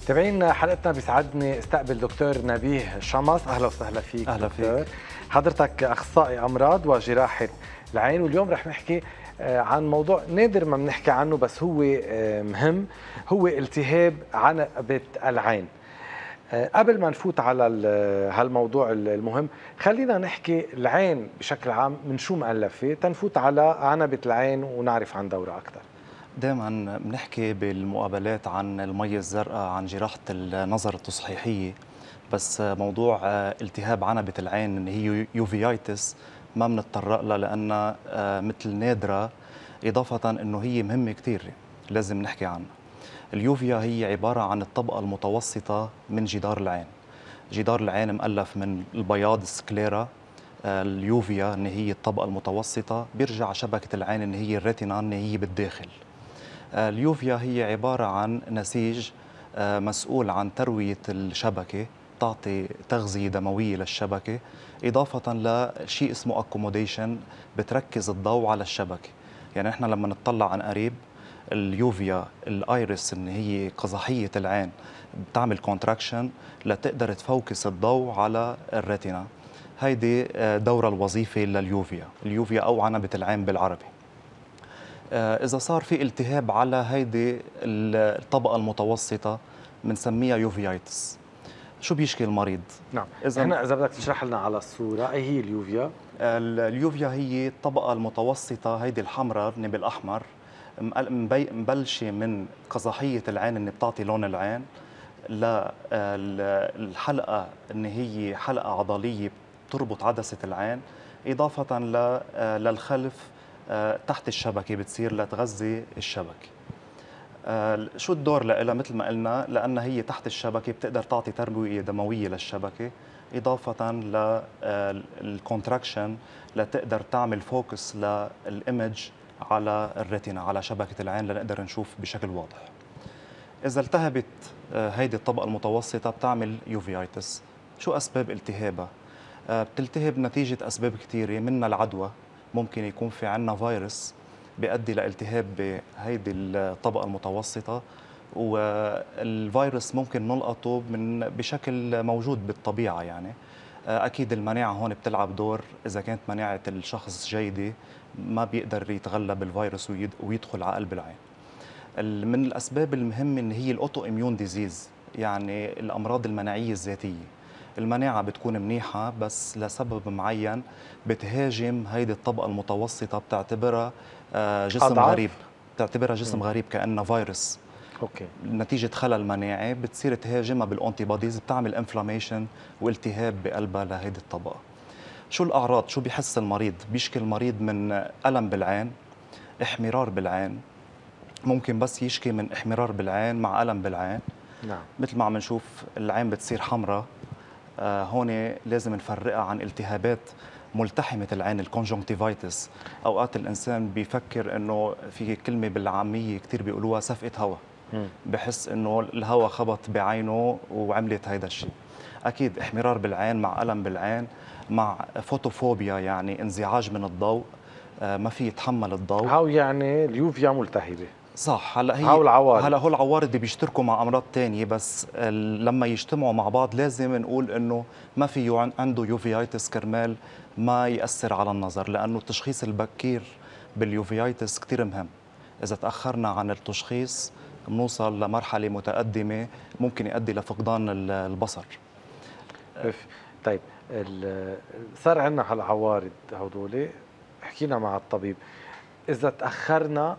تابعين حلقتنا. بيسعدني استقبل دكتور نبيه شمس. اهلا وسهلا فيك. اهلا دكتور فيك. حضرتك اخصائي امراض وجراحه العين، واليوم رح نحكي عن موضوع نادر ما بنحكي عنه بس هو مهم، هو التهاب عنبة العين. قبل ما نفوت على هالموضوع المهم، خلينا نحكي العين بشكل عام من شو مؤلفة تنفوت على عنبة العين ونعرف عن دورها أكثر. دائما بنحكي بالمقابلات عن المي الزرقاء، عن جراحة النظر التصحيحية، بس موضوع التهاب عنبة العين اللي هي يوفيايتس ما بنتطرق لها لأنها مثل نادرة، إضافة أنه هي مهمة كتير لازم نحكي عنها. اليوفيا هي عبارة عن الطبقة المتوسطة من جدار العين. جدار العين مؤلف من البياض السكليرا، اليوفيا اللي هي الطبقة المتوسطة، بيرجع شبكة العين اللي هي الريتينا اللي هي بالداخل. اليوفيا هي عبارة عن نسيج مسؤول عن تروية الشبكة، تعطي تغذية دموية للشبكة، إضافة لشيء اسمه أكوموديشن، بتركز الضوء على الشبكة. يعني إحنا لما نطلع عن قريب اليوفيا الايرس اللي هي قزحية العين بتعمل كونتراكشن لتقدر تفوكس الضوء على الريتنا. هيدي دورها الوظيفي لليوفيا، اليوفيا أو عنبة العين بالعربي. إذا صار في التهاب على هيدي الطبقة المتوسطة بنسميها يوفيايتس. شو بيشكي المريض؟ نعم، إذا بدك تشرح لنا على الصورة أي هي اليوفيا؟ اليوفيا هي الطبقة المتوسطة، هيدي الحمراء اللي بالأحمر، مبلشة من قزحية العين اللي بتعطي لون العين للحلقة اللي هي حلقة عضلية بتربط عدسة العين، إضافة للخلف تحت الشبكة بتصير لتغذي الشبكة. شو الدور لها؟ مثل ما قلنا، لأنها هي تحت الشبكة بتقدر تعطي تروية دموية للشبكة، إضافة للكونتراكشن لتقدر تعمل فوكس للإيمج على الريتنا، على شبكة العين، لنقدر نشوف بشكل واضح. إذا التهبت هيدي الطبقة المتوسطة بتعمل يوفيايتس. شو أسباب التهابها؟ بتلتهب نتيجة أسباب كثيرة، منها العدوى. ممكن يكون في عنا فيروس بيؤدي لالتهاب بهيدي الطبقة المتوسطة، والفيروس ممكن نلقطه بشكل موجود بالطبيعة. يعني أكيد المناعة هون بتلعب دور. إذا كانت مناعة الشخص جيدة ما بيقدر يتغلب الفيروس ويدخل على قلب العين. من الأسباب المهمة إن هي الأوتو إميون ديزيز، يعني الأمراض المناعية الذاتية. المناعة بتكون منيحة بس لسبب معين بتهاجم هيدي الطبقة المتوسطة، بتعتبرها جسم أضعف؟ غريب، بتعتبرها جسم غريب كأنه فيروس. أوكي. نتيجة خلل مناعي بتصير تهاجمها بالأنتي بوديز، بتعمل انفلاميشن والتهاب بقلبها لهيدي الطبقة. شو الأعراض؟ شو بيحس المريض؟ بيشكي المريض من ألم بالعين، احمرار بالعين، ممكن بس يشكي من احمرار بالعين مع ألم بالعين. نعم. مثل ما عم نشوف العين بتصير حمراء. هون لازم نفرقها عن التهابات ملتحمة العين، الكونجونكتيفايتس. أوقات الإنسان بيفكر إنه في كلمة بالعامية كتير بيقولوها سفقة هواء، بحس إنه الهواء خبط بعينه وعملت هيدا الشيء. أكيد احمرار بالعين مع ألم بالعين مع فوتوفوبيا، يعني انزعاج من الضوء، ما في يتحمل الضوء. هاو يعني اليوفيا ملتهبة. صح. هاو العوارض. هلا هو العوارض اللي بيشتركوا مع امراض تانية، بس لما يجتمعوا مع بعض لازم نقول انه ما في عنده يوفيايتس كرمال ما يأثر على النظر، لانه التشخيص البكير باليوفيايتس كثير مهم. اذا تاخرنا عن التشخيص بنوصل لمرحله متقدمه ممكن يؤدي لفقدان البصر. طيب، صار عندنا هالعوارض هدول، حكينا مع الطبيب. إذا تأخرنا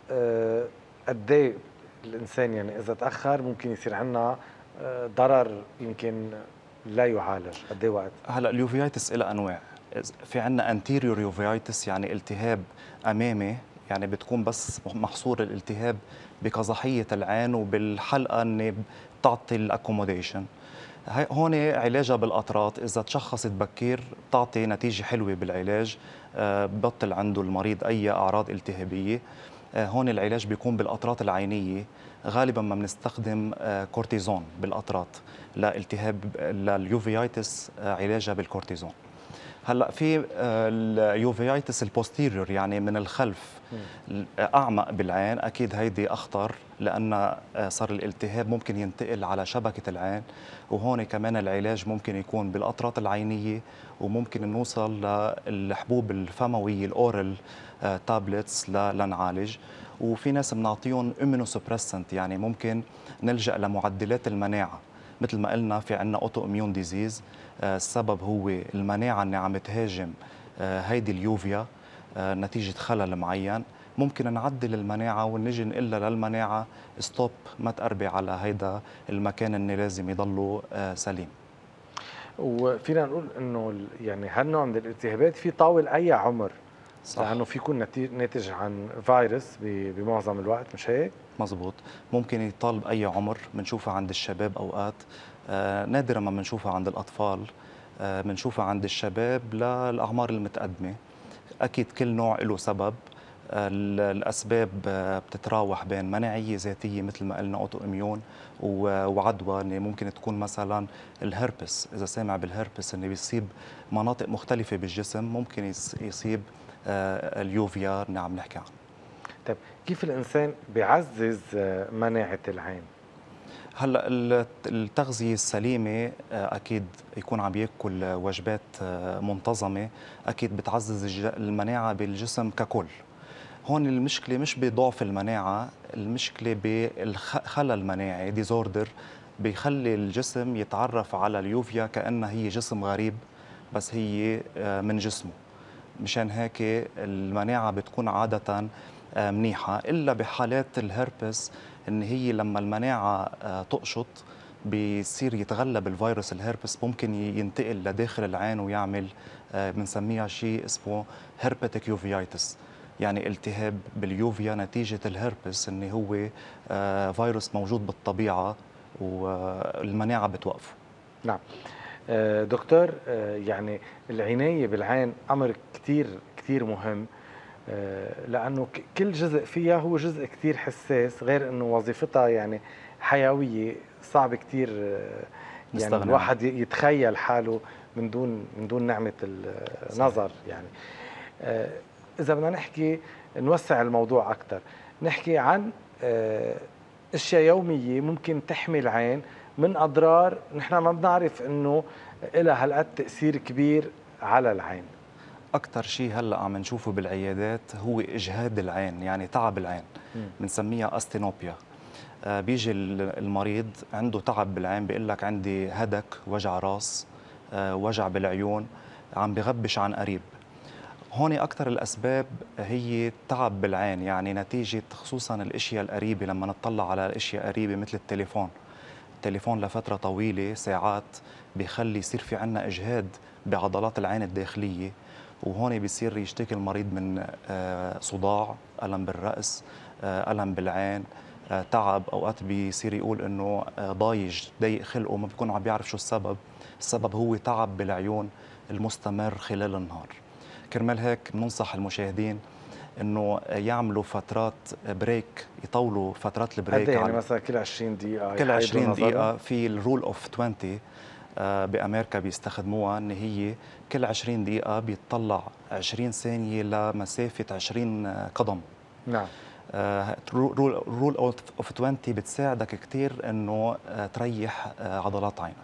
قد ايه الإنسان، يعني إذا تأخر ممكن يصير عندنا ضرر يمكن لا يعالج، قد ايه وقت؟ هلا اليوفيايتس إلى انواع. في عندنا انتيريور يوفيايتس، يعني التهاب امامي، يعني بتكون بس محصور الالتهاب بقزحيه العين وبالحلقه اللي بتعطي الاكوموديشن. هون علاجها بالقطرات، اذا تشخصت بكير بتعطي نتيجه حلوه بالعلاج، ببطل عنده المريض اي اعراض التهابيه. هون العلاج بيكون بالقطرات العينيه. غالبا ما بنستخدم كورتيزون بالقطرات للالتهاب لليوفيايتس، علاجها بالكورتيزون. هلا في اليوفيايتس البوستيريور، يعني من الخلف اعمق بالعين، اكيد هيدي اخطر لان صار الالتهاب ممكن ينتقل على شبكه العين، وهون كمان العلاج ممكن يكون بالقطرات العينيه، وممكن نوصل للحبوب الفمويه الاورال تابلتس لنعالج. وفي ناس بنعطيهم امينوسوبريسنت، يعني ممكن نلجا لمعدلات المناعه. مثل ما قلنا في عندنا اوتو اميون ديزيز، السبب هو المناعة اللي عم تهاجم هيدي اليوفيا نتيجة خلل معين. ممكن نعدل المناعة ونجي نقول للمناعة ستوب، ما تقربي على هيدا المكان اللي لازم يضله سليم. وفينا نقول انه يعني هالنوع من الالتهابات في طاول اي عمر، صح، لانه في يكون ناتج عن فيروس بمعظم الوقت، مش هيك؟ مزبوط. ممكن يطال بأي عمر، بنشوفها عند الشباب أوقات، نادرا ما بنشوفها عند الأطفال، بنشوفها عند الشباب للأعمار المتقدمة. أكيد كل نوع له سبب. الأسباب بتتراوح بين مناعية ذاتية مثل ما قلنا أوتو إميون، وعدوى اللي ممكن تكون مثلا الهربس. إذا سامع بالهربس اللي بيصيب مناطق مختلفة بالجسم، ممكن يصيب اليوفيا اللي عم نحكي عنه. طيب كيف الانسان بيعزز مناعة العين؟ هلا التغذية السليمة أكيد يكون عم ياكل وجبات منتظمة، أكيد بتعزز المناعة بالجسم ككل. هون المشكلة مش بضعف المناعة، المشكلة بالخلل المناعي، ديزوردر، بيخلي الجسم يتعرف على اليوفيا كأنها هي جسم غريب، بس هي من جسمه. مشان هيك المناعة بتكون عادة منيحة، إلا بحالات الهربس، إن هي لما المناعة تقشط بيصير يتغلب الفيروس الهربس، ممكن ينتقل لداخل العين ويعمل بنسميها شيء اسمه هربتيك يوفيايتس، يعني التهاب باليوفيا نتيجة الهربس، إن هو فيروس موجود بالطبيعة والمناعة بتوقفه. نعم. دكتور، يعني العناية بالعين أمر كتير كتير مهم، لأنه كل جزء فيها هو جزء كتير حساس، غير أنه وظيفتها يعني حيوية، صعب كتير يعني نستغني عنه. الواحد يتخيل حاله من دون نعمة صحيح. النظر يعني. آه، إذا بدنا نحكي نوسع الموضوع أكثر، نحكي عن أشياء يومية ممكن تحمي العين من أضرار نحن ما بنعرف أنه لها هالقد تأثير كبير على العين. أكثر شيء هلا عم نشوفه بالعيادات هو إجهاد العين، يعني تعب العين، بنسميها أستينوبيا. بيجي المريض عنده تعب بالعين، بيقول لك عندي هدك، وجع راس، وجع بالعيون، عم بغبش عن قريب. هون أكثر الأسباب هي تعب بالعين، يعني نتيجة خصوصا الأشياء القريبة. لما نطلع على الأشياء قريبة مثل التليفون، التليفون لفترة طويلة ساعات بيخلي يصير في عنا إجهاد بعضلات العين الداخلية، وهون بيصير يشتكي المريض من صداع، ألم بالرأس، ألم بالعين، تعب. أوقات بيصير يقول إنه ضايق خلقه، ما بيكون عم بيعرف شو السبب. السبب هو تعب بالعيون المستمر خلال النهار. كرمال هيك بننصح المشاهدين انه يعملوا فترات بريك، يطولوا فترات قد البريك إيه يعني على مثلا كل 20 دقيقة كل يحيدوا 20 نظرهم؟ دقيقة. في الرول اوف 20 بأمريكا بيستخدموها، ان هي كل 20 دقيقة بيطلع 20 ثانية لمسافة 20 قدم. نعم. رول اوف 20 بتساعدك كثير انه تريح عضلات عينك.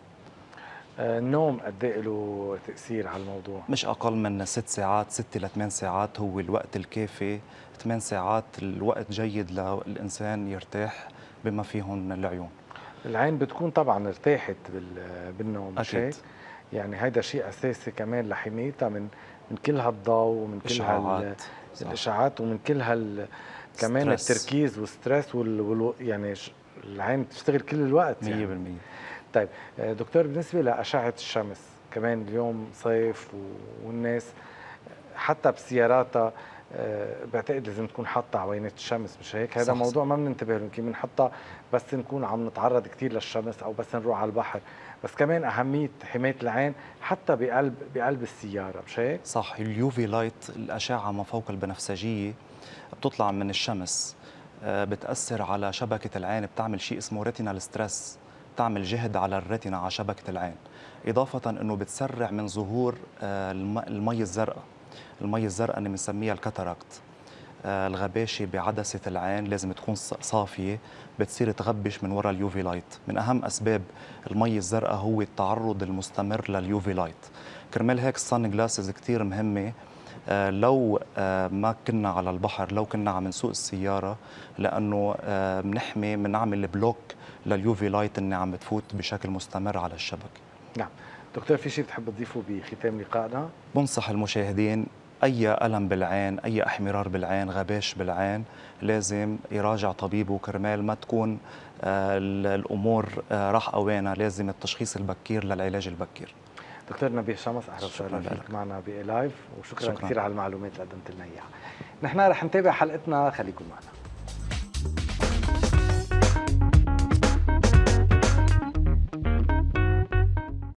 النوم قد إيه له تأثير على الموضوع؟ مش أقل من 6 ساعات، 6 ل 8 ساعات هو الوقت الكافي. 8 ساعات الوقت جيد للإنسان يرتاح بما فيهم العيون. العين بتكون طبعا ارتاحت بالنوم، مش أكيد. هيك؟ يعني هيدا شيء اساسي كمان لحمايتها من كل هالضوء ومن كل إشعاعات. صح. الاشعاعات ومن كل كمان ستريس. التركيز والستريس يعني العين بتشتغل كل الوقت يعني. 100%. طيب دكتور، بالنسبه لاشعه الشمس كمان اليوم صيف والناس حتى بسياراتها بعتقد لازم تكون حاطه عوينات الشمس، مش هيك؟ هذا صح. موضوع ما بننتبه له، يمكن بنحطها بس نكون عم نتعرض كثير للشمس او بس نروح على البحر، بس كمان اهميه حمايه العين حتى بقلب السياره، مش هيك؟ صح. اليوفي لايت، الأشعة ما فوق البنفسجية، بتطلع من الشمس، بتأثر على شبكة العين، بتعمل شيء اسمه ريتينال ستريس، تعمل جهد على الريتنا، على شبكة العين، إضافة أنه بتسرع من ظهور المي الزرقاء. المي الزرقاء اللي بنسميها الكاتاراكت. الغباشة بعدسة العين لازم تكون صافية، بتصير تغبش من وراء اليوفي لايت. من أهم أسباب المي الزرقاء هو التعرض المستمر لليوفي لايت. كرمال هيك الصن جلاسز كتير مهمة. لو ما كنا على البحر، لو كنا عم نسوق السيارة، لأنه بنحمي، بنعمل بلوك لليوفي لايت اللي عم بتفوت بشكل مستمر على الشبكة. نعم دكتور، في شيء بتحب تضيفه بختام لقائنا؟ بنصح المشاهدين أي ألم بالعين، أي احمرار بالعين، غباش بالعين، لازم يراجع طبيبه كرمال ما تكون الأمور راح أوانها. لازم التشخيص البكير للعلاج البكير. دكتور نبيه شمس، اهلا وسهلا فيك معنا بلايف، وشكرا كثير على المعلومات اللي قدمت لنا اياها. نحن رح نتابع حلقتنا، خليكم معنا.